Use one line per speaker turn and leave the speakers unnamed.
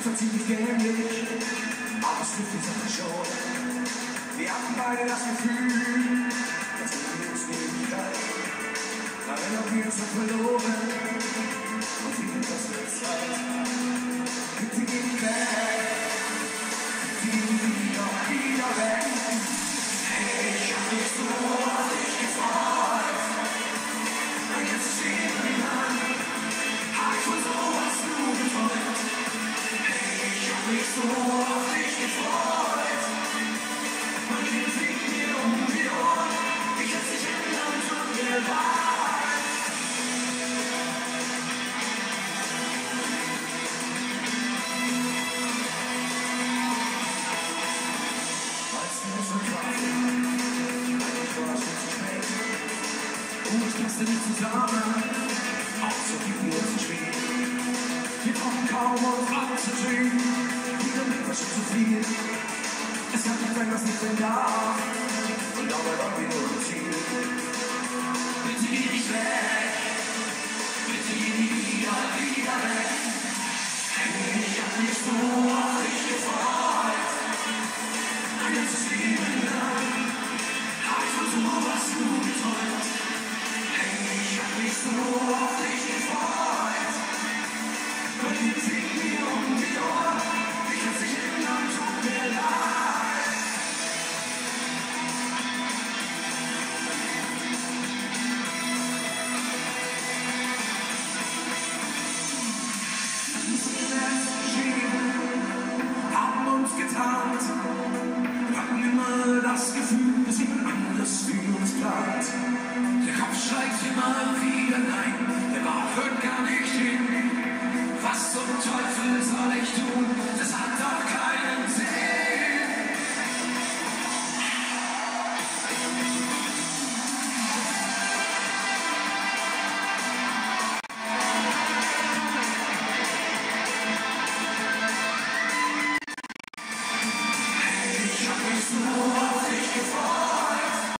zwar ziemlich dämlich, aber es trifft die Sache schon. Wir hatten beide das Gefühl, als hätten wir uns nicht kalt. Na, wenn auch wir uns noch verloren, und viel das wird Zeit. Bitte geh nicht weg, bitte geh doch wieder weg. Hey, ich hab mich so auf dich gefreut. Mein ganzes Leben lang hab ich von sowas nur geträumt. Hey, ich hab mich so auf dich gefreut. Mein Leben fliegt mir um die Ohren. Ich kann's nicht ändern, tut mir leid. Ich passte nicht zusammen, auch so viel mir zu spät. Wir brauchen kaum uns anzusehen, wieder mit war schon zu viel. Es kann nicht sein, was nicht sein darf, und dabei waren wir nur im Ziel. Bitte geh nicht weg, bitte geh nie wieder weg. Hey, ich hab mich so auf dich gefreut. Mein ganzes Leben lang hab ich von sowas nur geträumt. Ich hab mich so auf dich gefreut. Mein Leben fliegt mir um die Ohren. Ich kann's nicht ändern, tut mir leid. Wir haben uns getarnt. Wir hatten immer das Gefühl, dass jemand anders für uns plant. Der Kopf schreit immer wieder nein, der Bauch hört gar nicht hin. Was zum Teufel soll ich tun? Das hat doch keiner.